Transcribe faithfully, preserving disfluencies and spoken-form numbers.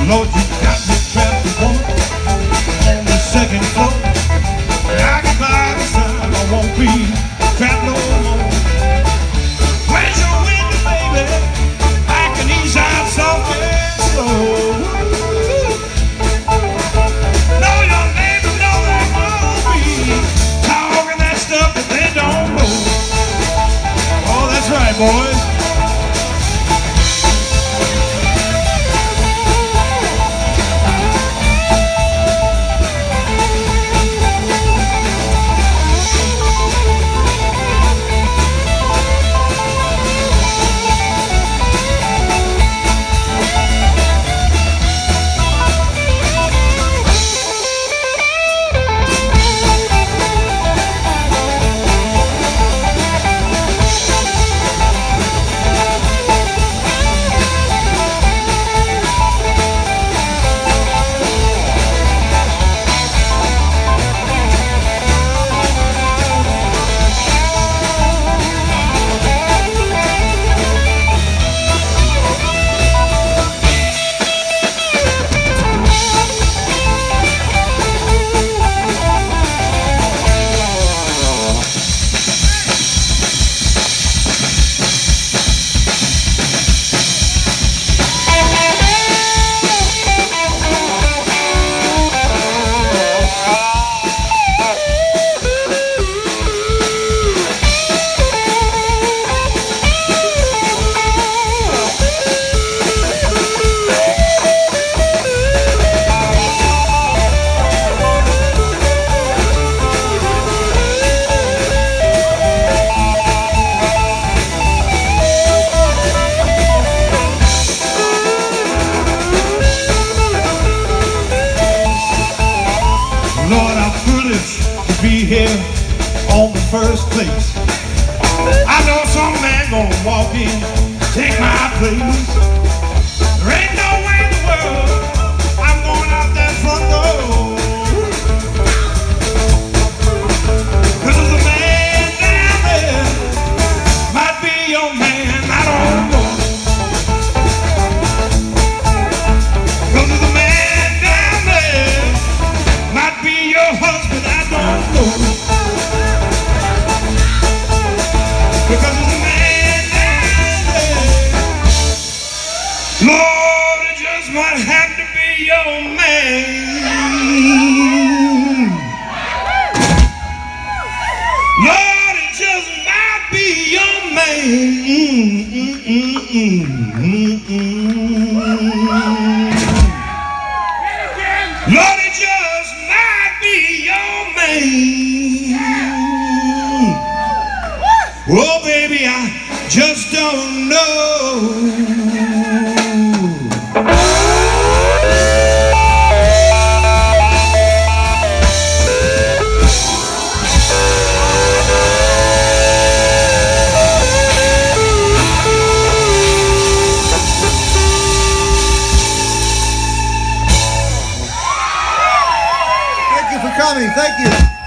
Lord, you got me trapped, woman, on the second floor. I can buy this time, I won't be trapped no more. Raise your window, baby, I can ease out soft and slow. No, your neighbors know they're gonna be talking that stuff that they don't know. Oh, that's right, boys. Lord, I'm foolish to be here on the first place. I know some man gonna walk in, take my place. There ain't no way in the world I'm going out that front door. Cause there's a man down there, might be your man, I don't know. Cause there's a man down there, might be your husband, I don't know. Because there's a man down there, Lord, it just might have to be your man. Lord, it just might be your man. Lord, it just might be your man. Oh, baby, I just don't know. Thank you for coming. Thank you.